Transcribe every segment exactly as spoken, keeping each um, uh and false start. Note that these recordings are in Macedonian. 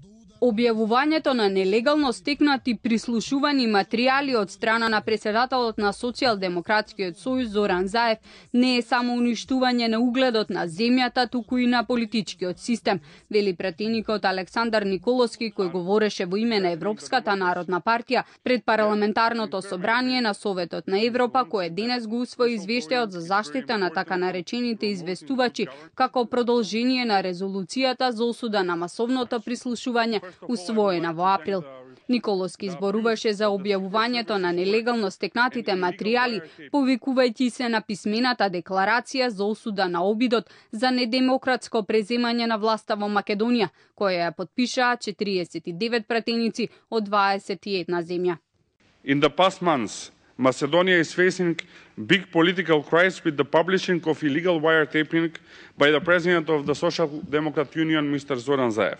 Објавувањето на нелегално стекнати прислушувани материјали од страна на председателот на Социјалдемократскиот сојуз Зоран Заев не е само уништување на угледот на земјата, туку и на политичкиот систем, вели пратеникот Александар Николовски, кој говореше во име на Европската народна партија пред парламентарното собрание на Советот на Европа, кое денес го усвои извештајот за заштита на така наречените известувачи како продолжение на резолуцијата за осуда на масовното прислушување усвоена во април. Николовски зборуваше за објавувањето на нелегално стекнатите материјали, повикувајќи се на писмената декларација за осуда на обидот за недемократско преземање на власта во Македонија, која ја потпишаа четириесет и девет пратеници од дваесет и една земја. In the past months, Macedonia is facing big political crisis with the publishing of illegal wiretapping by the president of the Social Democrat Union, Mister Zoran Zaev.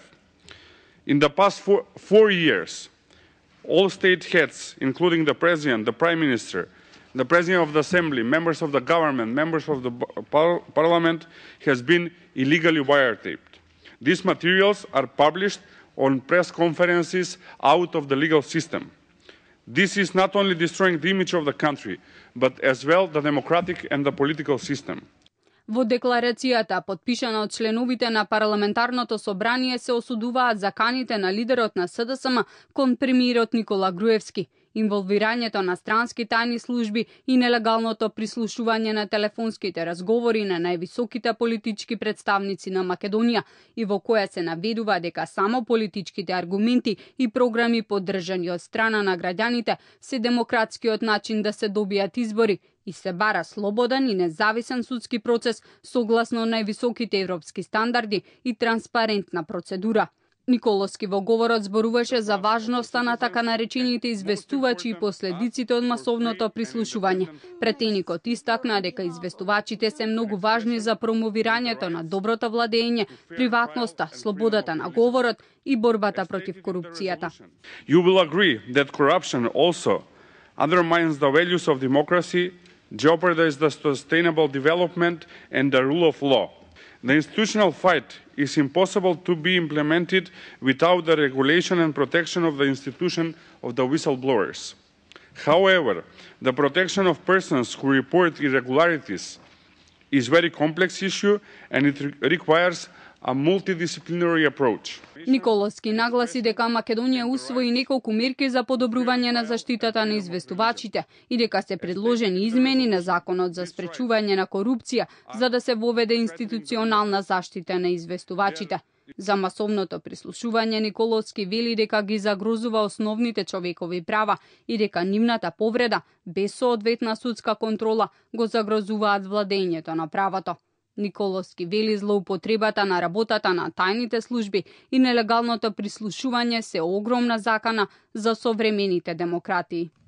In the past four, four years, all state heads, including the president, the prime minister, the president of the assembly, members of the government, members of the par parliament, has been illegally wiretapped. These materials are published on press conferences out of the legal system. This is not only destroying the image of the country, but as well the democratic and the political system. Во декларацијата, потпишана од членовите на парламентарното собрание, се осудуваат заканите на лидерот на СДСМ кон премиерот Никола Груевски, инволвирањето на странски тајни служби и нелегалното прислушување на телефонските разговори на највисоките политички представници на Македонија, и во која се наведува дека само политичките аргументи и програми поддржани од страна на граѓаните се демократскиот начин да се добијат избори и се бара слободен и независен судски процес согласно највисоките европски стандарди и транспарентна процедура. Николовски во говорот зборуваше за важноста на така наречените известувачи и последиците од масовното прислушување. Претеникот истакна дека известувачите се многу важни за промовирањето на доброто владење, приватноста, слободата на говорот и борбата против корупцијата. You will agree that corruption also undermines the values of democracy, jeopardizes the sustainable development and the rule of law. The institutional fight is impossible to be implemented without the regulation and protection of the institution of the whistleblowers. However, the protection of persons who report irregularities is a very complex issue and it re requires a multidisciplinary approach. Николовски нагласи дека Македонија усвои неколку мерки за подобрување на заштитата на известувачите и дека се предложени измени на законот за спречување на корупција за да се воведе институционална заштита на известувачите. За масовното прислушување Николовски вели дека ги загрозува основните човекови права и дека нивната повреда без соодветна судска контрола го загрозуваат владењето на правото. Николовски вели злоупотребата на работата на тајните служби и нелегалното прислушување се огромна закана за современите демократии.